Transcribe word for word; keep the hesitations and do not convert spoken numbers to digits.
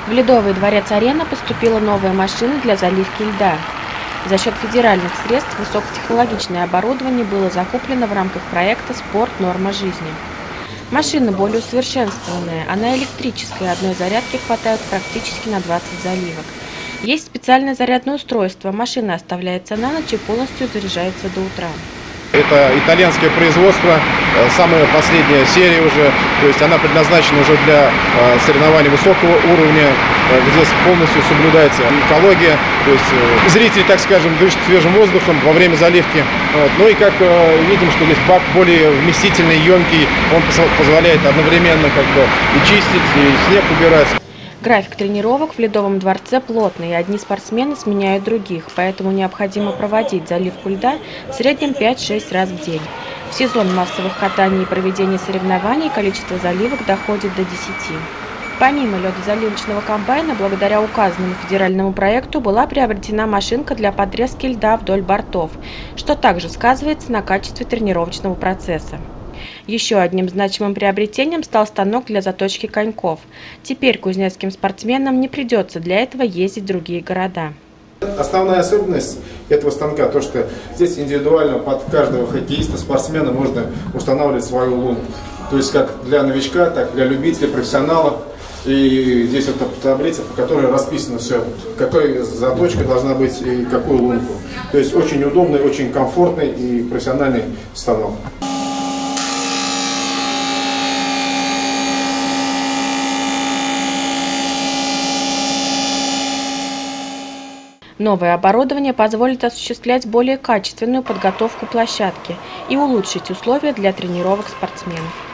В Ледовый дворец-арена поступила новая машина для заливки льда. За счет федеральных средств высокотехнологичное оборудование было закуплено в рамках проекта «Спорт. Норма жизни». Машина более усовершенствованная, она электрическая, одной зарядки хватает практически на двадцать заливок. Есть специальное зарядное устройство, машина оставляется на ночь и полностью заряжается до утра. Это итальянское производство, самая последняя серия уже, то есть она предназначена уже для соревнований высокого уровня, где полностью соблюдается экология, то есть зрители, так скажем, дышат свежим воздухом во время заливки. Вот. Ну и как видим, что здесь бак более вместительный, емкий, он позволяет одновременно как бы и чистить, и снег убирать. График тренировок в Ледовом дворце плотный, и одни спортсмены сменяют других, поэтому необходимо проводить заливку льда в среднем пять-шесть раз в день. В сезон массовых катаний и проведения соревнований количество заливок доходит до десяти. Помимо ледозаливочного комбайна, благодаря указанному федеральному проекту была приобретена машинка для подрезки льда вдоль бортов, что также сказывается на качестве тренировочного процесса. Еще одним значимым приобретением стал станок для заточки коньков. Теперь кузнецким спортсменам не придется для этого ездить в другие города. Основная особенность этого станка то, что здесь индивидуально под каждого хоккеиста, спортсмена можно устанавливать свою лунку. То есть как для новичка, так и для любителей, профессионалов. И здесь вот таблица, по которой расписано все, какая заточка должна быть и какую лунку. То есть очень удобный, очень комфортный и профессиональный станок. Новое оборудование позволит осуществлять более качественную подготовку площадки и улучшить условия для тренировок спортсменов.